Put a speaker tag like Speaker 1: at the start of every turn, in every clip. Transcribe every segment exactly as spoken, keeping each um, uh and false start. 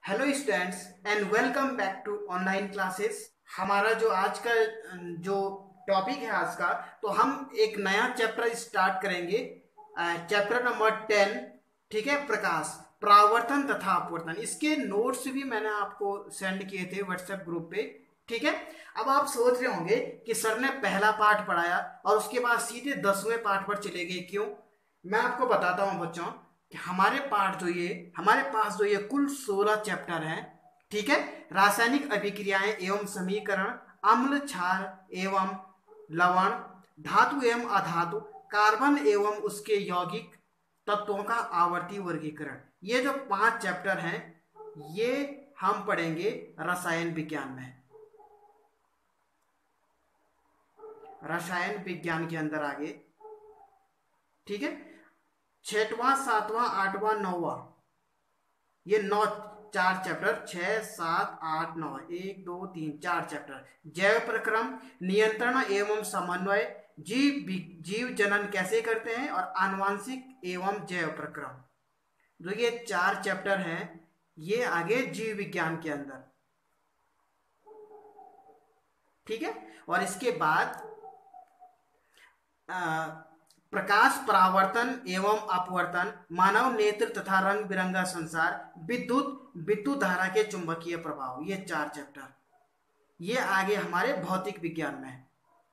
Speaker 1: Hello students and welcome back to online classes. हमारा जो आज का जो टॉपिक है आज का, तो हम एक नया चैप्टर स्टार्ट करेंगे। चैप्टर नंबर टेन, ठीक है, प्रकाश, परावर्तन तथा अपवर्तन। इसके नोट्स भी मैंने आपको सेंड किए थे व्हाट्सएप ग्रुप पे, ठीक है। अब आप सोच रहे होंगे कि सर ने पहला पार्ट पढ़ाया और उसके बाद सीधे दसवें पार्ट पर चले गए, क्यों? मैं आपको बताता हूँ बच्चों कि हमारे पाठ जो ये हमारे पास जो ये कुल सोलह चैप्टर हैं, ठीक है। रासायनिक अभिक्रियाएं एवं समीकरण, अम्ल क्षार एवं लवण, धातु एवं अधातु, कार्बन एवं उसके यौगिक तत्वों का आवर्ती वर्गीकरण, ये जो पांच चैप्टर हैं ये हम पढ़ेंगे रसायन विज्ञान में। रसायन विज्ञान के अंदर आगे, ठीक है, छठवां सातवां आठवां नौवां, ये नौ चार चैप्टर, छह सात आठ नौ, एक दो तीन चार चैप्टर। जैव प्रक्रम, नियंत्रण एवं समन्वय, जीव जीव जनन कैसे करते हैं, और आनुवांशिक एवं जैव प्रक्रम, जो ये चार चैप्टर हैं ये आगे जीव विज्ञान के अंदर, ठीक है। और इसके बाद आ, प्रकाश परावर्तन एवं अपवर्तन, मानव नेत्र तथा रंग बिरंगा संसार, विद्युत विद्युत धारा के चुंबकीय प्रभाव, ये चार चैप्टर ये आगे हमारे भौतिक विज्ञान में है,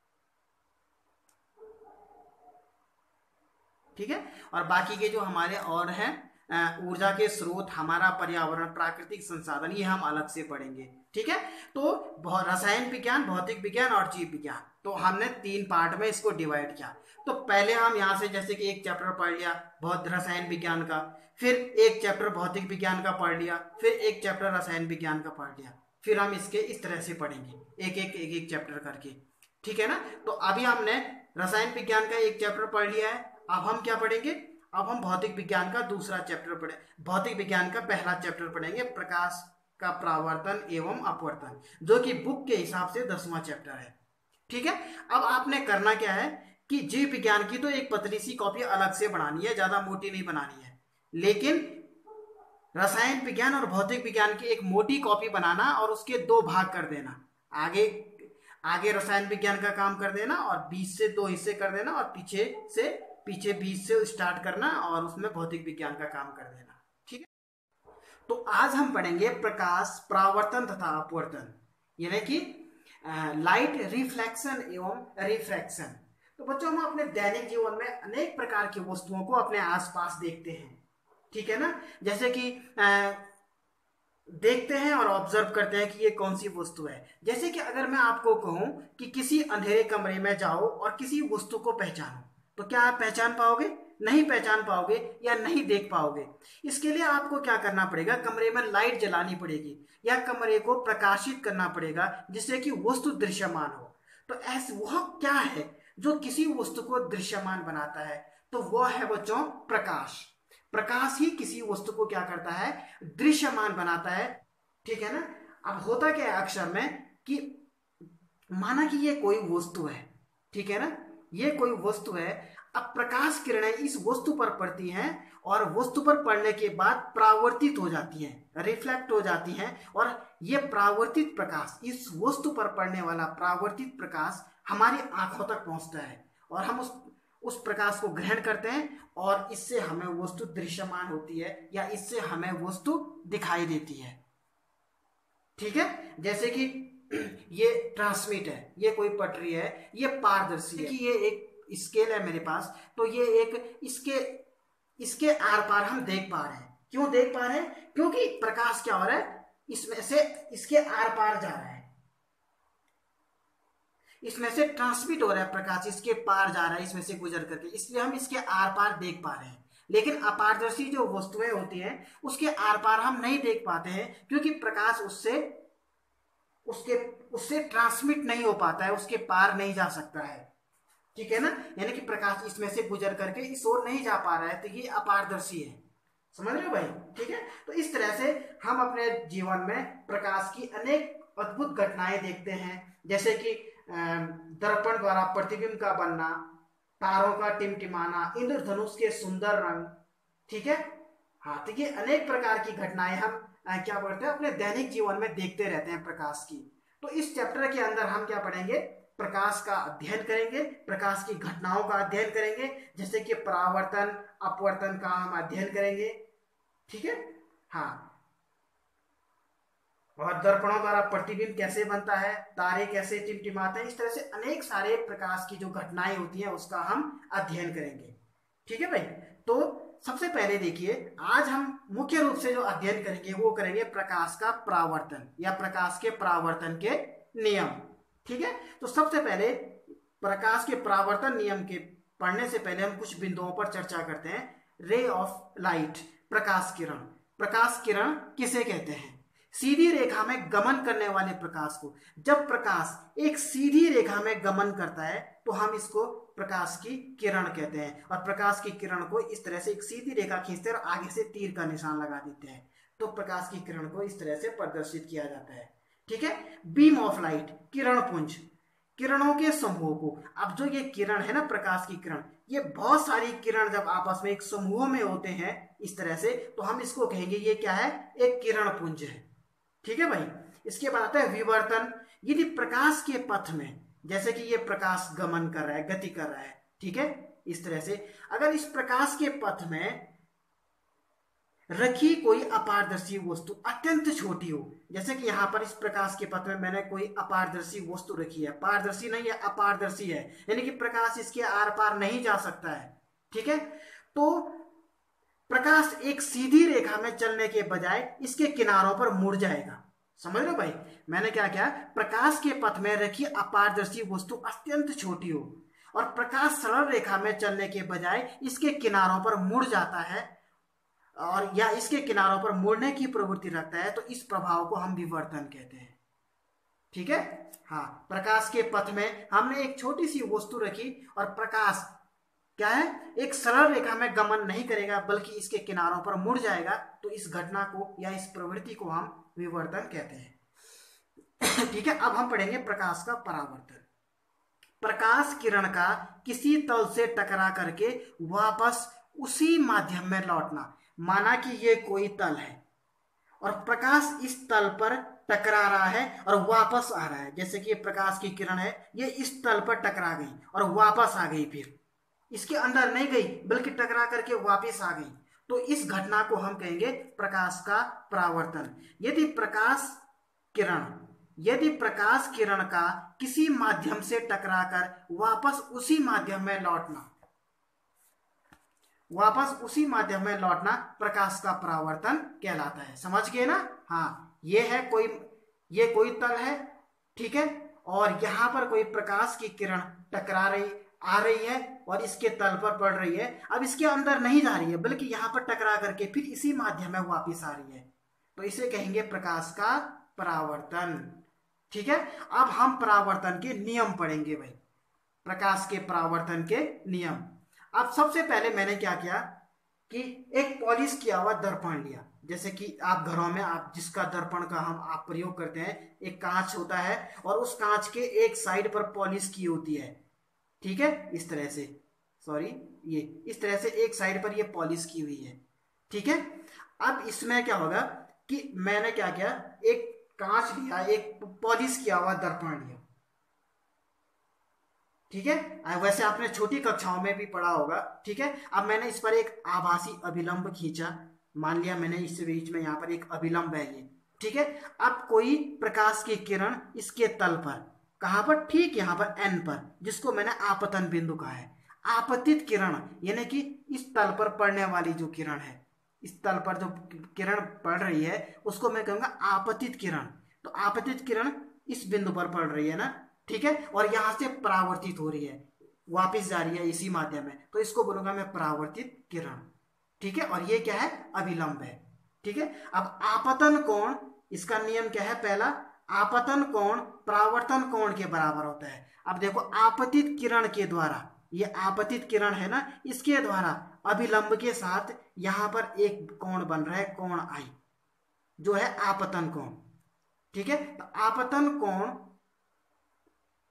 Speaker 1: ठीक है। और बाकी के जो हमारे और हैं, ऊर्जा के स्रोत, हमारा पर्यावरण, प्राकृतिक संसाधन, ये हम अलग से पढ़ेंगे, ठीक है। तो रसायन विज्ञान, भौतिक विज्ञान और जीव विज्ञान, तो हमने तीन पार्ट में इसको डिवाइड किया। तो पहले हम यहाँ से जैसे कि एक चैप्टर पढ़ लिया बहुत रसायन विज्ञान का, फिर एक चैप्टर भौतिक विज्ञान का पढ़ लिया, फिर एक चैप्टर रसायन विज्ञान का पढ़ लिया, फिर हम इसके इस तरह से पढ़ेंगे एक एक एक एक चैप्टर करके, ठीक है ना। तो अभी हमने रसायन विज्ञान का एक चैप्टर पढ़ लिया है, अब हम क्या पढ़ेंगे, अब हम भौतिक विज्ञान का दूसरा चैप्टर पढ़े भौतिक विज्ञान का पहला चैप्टर पढ़ेंगे, प्रकाश का परावर्तन एवं अपवर्तन, जो कि बुक के हिसाब से दसवां चैप्टर है, ठीक है। अब आपने करना क्या है कि जीव विज्ञान की तो एक पतली सी कॉपी अलग से बनानी है, ज्यादा मोटी नहीं बनानी है, लेकिन रसायन विज्ञान और भौतिक विज्ञान की एक मोटी कॉपी बनाना और उसके दो भाग कर देना। आगे आगे रसायन विज्ञान का काम कर देना और बीच से दो हिस्से कर देना, और पीछे से पीछे बीच से स्टार्ट करना और उसमें भौतिक विज्ञान का काम कर देना, ठीक है। तो आज हम पढ़ेंगे प्रकाश, परावर्तन तथा अपवर्तन, यानी कि लाइट रिफ्लेक्शन एवं रिफ्रैक्शन। तो बच्चों, हम अपने दैनिक जीवन में अनेक प्रकार की वस्तुओं को अपने आसपास देखते हैं, ठीक है ना। जैसे कि आ, देखते हैं और ऑब्जर्व करते हैं कि ये कौन सी वस्तु है। जैसे कि अगर मैं आपको कहूं कि किसी अंधेरे कमरे में जाओ और किसी वस्तु को पहचानो, तो क्या आप पहचान पाओगे? नहीं पहचान पाओगे या नहीं देख पाओगे। इसके लिए आपको क्या करना पड़ेगा, कमरे में लाइट जलानी पड़ेगी या कमरे को प्रकाशित करना पड़ेगा जिससे कि वस्तु दृश्यमान हो। तो ऐसे वह क्या है जो किसी वस्तु को दृश्यमान बनाता है? तो वह है बच्चों प्रकाश। प्रकाश ही किसी वस्तु को क्या करता है, दृश्यमान बनाता है, ठीक है ना। अब होता क्या है अक्षर में कि माना कि ये कोई वस्तु है, ठीक है ना, ये कोई वस्तु है। अब प्रकाश किरणें इस वस्तु पर पड़ती हैं और वस्तु पर पड़ने के बाद परावर्तित हो जाती हैं, रिफ्लेक्ट हो जाती हैं, और ये परावर्तित प्रकाश, इस वस्तु पर पड़ने वाला परावर्तित प्रकाश हमारी आंखों तक पहुंचता है और हम उस उस प्रकाश को ग्रहण करते हैं और इससे हमें वस्तु दृश्यमान होती है या इससे हमें वस्तु दिखाई देती है, ठीक है। जैसे कि ये ट्रांसमिट है, ये कोई पटरी है, ये पारदर्शी है, कि ये एक स्केल है मेरे पास, तो ये एक इसके इसके आर पार हम देख पा रहे हैं। क्यों देख पा रहे हैं? क्योंकि प्रकाश क्या हो रहा है, इसमें से इसके आर पार जा रहा है, इसमें से ट्रांसमिट हो रहा है प्रकाश, इसके पार जा रहा है, इसमें से गुजर करके, इसलिए हम इसके आर पार देख पा रहे हैं। लेकिन अपारदर्शी जो वस्तुएं होती हैं उसके आर पार हम नहीं देख पाते हैं, क्योंकि प्रकाश उससे उसके उससे ट्रांसमिट नहीं हो पाता है, उसके पार नहीं जा सकता है, ठीक है ना। यानी कि प्रकाश इसमें से गुजर करके इस ओर नहीं जा पा रहा है, तो ये अपारदर्शी है। समझ रहे हो भाई? ठीक है। तो इस तरह से हम अपने जीवन में प्रकाश की अनेक अद्भुत घटनाएं देखते हैं, जैसे कि दर्पण द्वारा प्रतिबिंब का बनना, तारों का टिमटिमाना, इंद्रधनुष के सुंदर रंग, ठीक है। हाँ, तो ये अनेक प्रकार की घटनाएं हम क्या पढ़ते हैं, अपने दैनिक जीवन में देखते रहते हैं प्रकाश की। तो इस चैप्टर के अंदर हम क्या पढ़ेंगे, प्रकाश का अध्ययन करेंगे, प्रकाश की घटनाओं का अध्ययन करेंगे, जैसे कि परावर्तन अपवर्तन का हम अध्ययन करेंगे, ठीक है। हाँ, और दर्पणों द्वारा प्रतिबिंब कैसे बनता है, तारे कैसे टिमटिमाते हैं, इस तरह से अनेक सारे प्रकाश की जो घटनाएं होती हैं उसका हम अध्ययन करेंगे, ठीक है भाई। तो सबसे पहले देखिए, आज हम मुख्य रूप से जो अध्ययन करेंगे वो करेंगे प्रकाश का परावर्तन या प्रकाश के परावर्तन के नियम, ठीक है। तो सबसे पहले प्रकाश के परावर्तन नियम के पढ़ने से पहले हम कुछ बिंदुओं पर चर्चा करते हैं। रे ऑफ लाइट, प्रकाश किरण। प्रकाश किरण किसे कहते हैं, सीधी रेखा में गमन करने वाले प्रकाश को। जब प्रकाश एक सीधी रेखा में गमन करता है तो हम इसको प्रकाश की किरण कहते हैं, और प्रकाश की किरण को इस तरह से एक सीधी रेखा खींचते हैं और आगे से तीर का निशान लगा देते हैं, तो प्रकाश की किरण को इस तरह से प्रदर्शित किया जाता है, ठीक है। बीम ऑफ लाइट, किरण पुंज, किरणों के समूह को। अब जो ये किरण है ना, प्रकाश की किरण, ये बहुत सारी किरण जब आपस में एक समूह में होते हैं इस तरह से, तो हम इसको कहेंगे ये क्या है, एक किरण पुंज है, ठीक है भाई। इसके बाद आता है विवर्तन। यदि प्रकाश के पथ में, जैसे कि ये प्रकाश गमन कर रहा है, गति कर रहा है, ठीक है, इस तरह से अगर इस प्रकाश के पथ में रखी कोई अपारदर्शी वस्तु अत्यंत छोटी हो, जैसे कि यहां पर इस प्रकाश के पथ में मैंने कोई अपारदर्शी वस्तु रखी है, पारदर्शी नहीं है, अपारदर्शी है, यानी कि प्रकाश इसके आर पार नहीं जा सकता है, ठीक है। तो प्रकाश एक सीधी रेखा में चलने के बजाय इसके किनारों पर मुड़ जाएगा, समझ रहे हो भाई। मैंने क्या किया, प्रकाश के पथ में रखी अपारदर्शी वस्तु अत्यंत छोटी हो और प्रकाश सरल रेखा में चलने के बजाय इसके किनारों पर मुड़ जाता है, और या इसके किनारों पर मुड़ने की प्रवृत्ति रखता है, तो इस प्रभाव को हम विवर्तन कहते हैं, ठीक है। हाँ, प्रकाश के पथ में हमने एक छोटी सी वस्तु रखी और प्रकाश क्या है, एक सरल रेखा में गमन नहीं करेगा बल्कि इसके किनारों पर मुड़ जाएगा, तो इस घटना को या इस प्रवृत्ति को हम विवर्तन कहते हैं, ठीक है। अब हम पढ़ेंगे प्रकाश का परावर्तन। प्रकाश किरण का किसी तल से टकरा करके वापस उसी माध्यम में लौटना। माना कि ये कोई तल है और प्रकाश इस तल पर टकरा रहा है और वापस आ रहा है, जैसे कि प्रकाश की किरण है, ये इस तल पर टकरा गई और वापस आ गई, फिर इसके अंदर नहीं गई बल्कि टकरा करके वापस आ गई, तो इस घटना को हम कहेंगे प्रकाश का परावर्तन। यदि प्रकाश किरण यदि प्रकाश किरण का किसी माध्यम से टकराकर वापस उसी माध्यम में लौटना वापस उसी माध्यम में लौटना प्रकाश का परावर्तन कहलाता है, समझ गए ना। हाँ, ये है कोई ये कोई तल है, ठीक है, और यहां पर कोई प्रकाश की किरण टकरा रही आ रही है और इसके तल पर पड़ रही है। अब इसके अंदर नहीं जा रही है बल्कि यहां पर टकरा करके फिर इसी माध्यम में वापस आ रही है, तो इसे कहेंगे प्रकाश का परावर्तन, ठीक है। अब हम परावर्तन के नियम पढ़ेंगे भाई, प्रकाश के परावर्तन के नियम। अब सबसे पहले मैंने क्या किया कि एक पॉलिश किया हुआ दर्पण लिया, जैसे कि आप घरों में आप जिसका दर्पण का हम आप प्रयोग करते हैं, एक कांच होता है और उस कांच के एक साइड पर पॉलिश की होती है, ठीक है, इस तरह से, सॉरी ये इस तरह से एक साइड पर ये पॉलिश की हुई है, ठीक है। अब इसमें क्या होगा कि मैंने क्या किया, एक कांच लिया, एक पॉलिश किया हुआ दर्पण लिया, ठीक है, वैसे आपने छोटी कक्षाओं में भी पढ़ा होगा, ठीक है। अब मैंने इस पर एक आभासी अभिलंब खींचा, मान लिया मैंने इस बीच में यहाँ पर एक अभिलंब है ये, ठीक है। अब कोई प्रकाश की किरण इसके तल पर, कहां पर, ठीक यहाँ पर एन पर, जिसको मैंने आपतन बिंदु कहा है। आपतित किरण यानी कि इस तल पर पड़ने वाली जो किरण है, इस तल पर जो किरण पड़ रही है उसको मैं कहूंगा आपतित किरण। तो आपतित किरण इस बिंदु पर पड़ रही है ना, ठीक है, और यहां से परावर्तित हो रही है, वापिस जा रही है इसी माध्यम में, तो इसको बोलूंगा मैं परावर्तित किरण, ठीक है। और ये क्या है, अभिलंब है, ठीक है। अब आपतन कोण, इसका नियम क्या है, पहला, आपतन कोण परावर्तन कोण के बराबर होता है। अब देखो, आपतित किरण के द्वारा, ये आपतित किरण है ना, इसके द्वारा अभिलंब के साथ यहां पर एक कोण बन रहा है, कोण आई, जो है आपतन कोण, ठीक है। तो आपतन कोण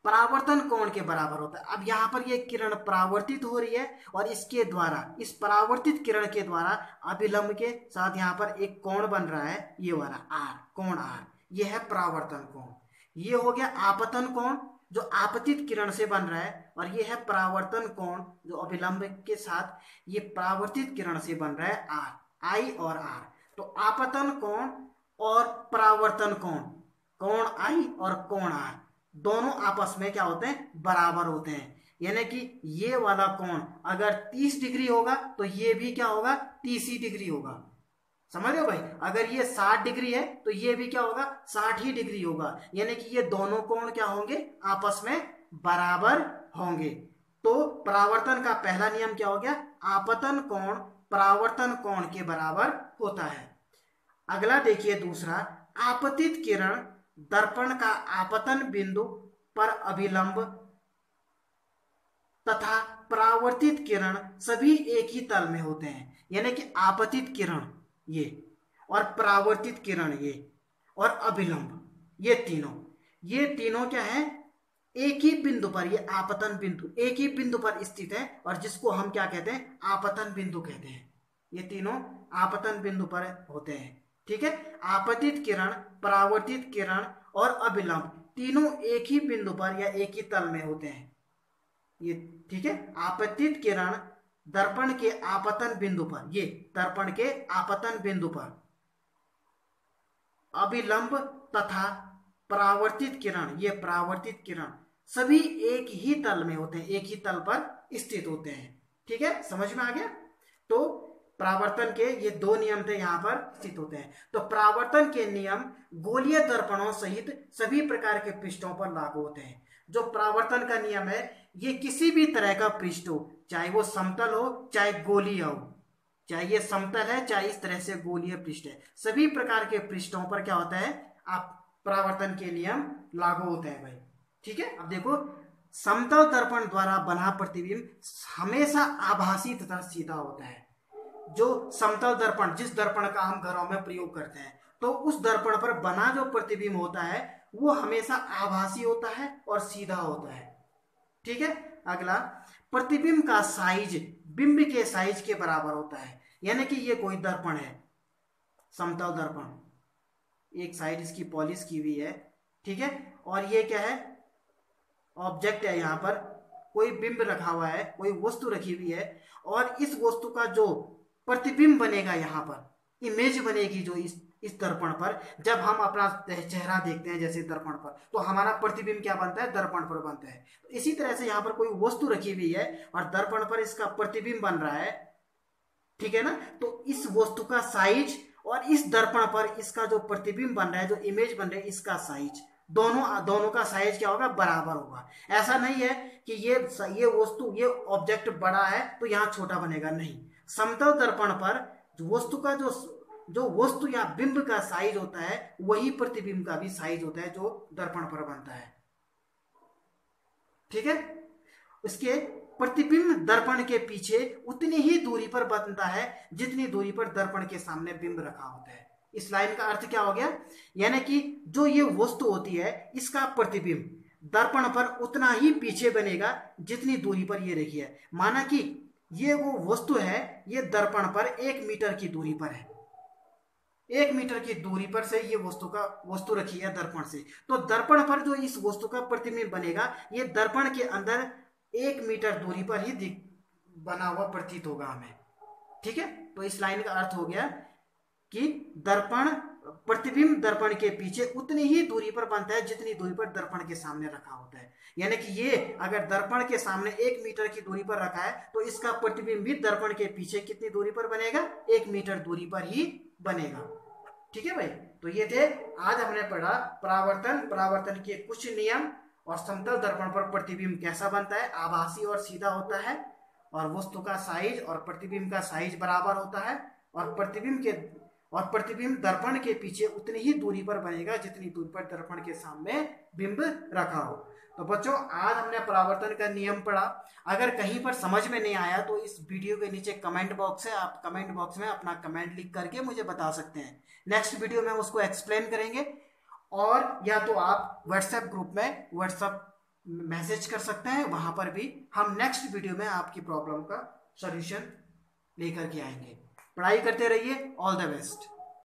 Speaker 1: परावर्तन कोण के बराबर होता है। अब यहाँ पर ये किरण परावर्तित हो रही है और इसके द्वारा, इस परावर्तित किरण के द्वारा अभिलंब के साथ यहाँ पर एक कोण बन रहा है, ये वाला आर, कोण आर, ये है परावर्तन कोण। ये हो गया आपतन कोण जो आपतित किरण से बन रहा है, और ये है परावर्तन कोण जो अभिलंब के साथ ये परावर्तित किरण से बन रहा है, आर, आई और आर। तो आपतन कोण और परावर्तन कोण, कोण आई और कोण आर, दोनों आपस में क्या होते हैं, बराबर होते हैं। यानी कि ये वाला कोण अगर तीस डिग्री होगा तो ये भी क्या होगा, तीस ही डिग्री होगा। समझ रहे हो भाई, अगर ये साठ डिग्री है तो ये भी क्या होगा, साठ ही डिग्री होगा। यानी कि ये दोनों कोण क्या होंगे, आपस में बराबर होंगे। तो परावर्तन का पहला नियम क्या हो गया, आपतन कोण परावर्तन कोण के बराबर होता है। अगला देखिए दूसरा, आपतित किरण दर्पण का आपतन बिंदु पर अभिलंब तथा परावर्तित किरण सभी एक ही तल में होते हैं। यानी कि आपतित किरण ये, और परावर्तित किरण ये, और अभिलंब, ये तीनों ये तीनों क्या है, एक ही बिंदु पर, ये आपतन बिंदु एक ही बिंदु पर स्थित है, और जिसको हम क्या कहते हैं, आपतन बिंदु कहते हैं। ये तीनों आपतन बिंदु पर होते हैं। ठीक है, आपतित किरण, परावर्तित किरण और अभिलंब तीनों एक ही बिंदु पर या एक ही तल में होते हैं ये। ठीक है, आपतित किरण दर्पण के आपतन बिंदु पर, ये दर्पण के आपतन बिंदु पर, अभिलंब तथा परावर्तित किरण, ये परावर्तित किरण सभी एक ही तल में होते हैं, एक ही तल पर स्थित होते हैं। ठीक है, समझ में आ गया। तो परावर्तन के ये दो नियम थे, यहाँ पर स्थित होते हैं। तो परावर्तन के नियम गोलीय दर्पणों सहित सभी प्रकार के पृष्ठों पर लागू होते हैं। जो परावर्तन का नियम है ये किसी भी तरह का पृष्ठ हो, चाहे वो समतल हो चाहे गोलीय हो, चाहे ये समतल है चाहे इस तरह से गोलीय पृष्ठ है, सभी प्रकार के पृष्ठों पर क्या होता है, आप परावर्तन के नियम लागू होते हैं भाई। ठीक है, अब देखो, समतल दर्पण द्वारा बना प्रतिबिंब हमेशा आभासी तथा सीधा होता है। जो समतल दर्पण, जिस दर्पण का हम घरों में प्रयोग करते हैं, तो उस दर्पण पर बना जो प्रतिबिंब होता है वो हमेशा आभासी होता है और सीधा होता है। ठीक है, अगला, प्रतिबिंब का साइज बिंब के साइज के बराबर होता है। यानी कि ये कोई दर्पण है, समतल दर्पण, एक साइड इसकी पॉलिश की हुई है। ठीक है, और ये क्या है, ऑब्जेक्ट है, यहाँ पर कोई बिंब रखा हुआ है, कोई वस्तु रखी हुई है, और इस वस्तु का जो प्रतिबिंब बनेगा, यहाँ पर इमेज बनेगी जो इस इस दर्पण पर, जब हम अपना चेहरा देखते हैं जैसे दर्पण पर, तो हमारा प्रतिबिंब क्या बनता है, दर्पण पर बनता है। तो इसी तरह से यहाँ पर कोई वस्तु रखी हुई है और दर्पण पर इसका प्रतिबिंब बन रहा है। ठीक है ना, तो इस वस्तु का साइज और इस दर्पण पर इसका जो प्रतिबिंब बन रहा है, जो इमेज बन रही है, इसका साइज, दोनों दोनों का साइज क्या होगा, बराबर होगा। ऐसा नहीं है कि ये ये वस्तु, ये ऑब्जेक्ट बड़ा है तो यहाँ छोटा बनेगा, नहीं। समतल दर्पण पर वस्तु का जो जो वस्तु या बिंब का साइज होता है वही प्रतिबिंब का भी साइज होता है जो दर्पण पर बनता है। ठीक है, उसके प्रतिबिंब दर्पण के पीछे उतनी ही दूरी पर बनता है जितनी दूरी पर दर्पण के सामने बिंब रखा होता है। इस लाइन का अर्थ क्या हो गया, यानी कि जो ये वस्तु होती है इसका प्रतिबिंब दर्पण पर उतना ही पीछे बनेगा जितनी दूरी पर ये रखी है। माना कि ये वो वस्तु है, ये दर्पण पर एक मीटर की दूरी पर है, एक मीटर की दूरी पर से ये वस्तु का वस्तु रखी है दर्पण से, तो दर्पण पर जो इस वस्तु का प्रतिबिंब बनेगा ये दर्पण के अंदर एक मीटर दूरी पर ही बना हुआ प्रतीत होगा हमें। ठीक है, तो इस लाइन का अर्थ हो गया कि दर्पण प्रतिबिंब दर्पण के पीछे उतनी ही दूरी पर बनता है जितनी दूरी पर दर्पण के सामने रखा होता है। यानी कि ये अगर दर्पण के सामने एक मीटर की दूरी पर रखा है तो इसका प्रतिबिंब भी दर्पण के पीछे कितनी दूरी पर बनेगा, एक मीटर दूरी पर ही बनेगा। ठीक है भाई, तो ये थे आज हमने पढ़ा परावर्तन, परावर्तन के कुछ नियम, और समतल दर्पण पर प्रतिबिंब कैसा बनता है, आभासी और सीधा होता है, और वस्तु का साइज और प्रतिबिंब का साइज बराबर होता है, और प्रतिबिंब के और प्रतिबिंब दर्पण के पीछे उतनी ही दूरी पर बनेगा जितनी दूरी पर दर्पण के सामने बिंब रखा हो। तो बच्चों, आज हमने परावर्तन का नियम पढ़ा। अगर कहीं पर समझ में नहीं आया तो इस वीडियो के नीचे कमेंट बॉक्स है, आप कमेंट बॉक्स में अपना कमेंट लिख करके मुझे बता सकते हैं। नेक्स्ट वीडियो में उसको एक्सप्लेन करेंगे, और या तो आप व्हाट्सएप ग्रुप में व्हाट्सएप मैसेज कर सकते हैं, वहां पर भी हम नेक्स्ट वीडियो में आपकी प्रॉब्लम का सॉल्यूशन लेकर के आएंगे। पढ़ाई करते रहिए। All the best.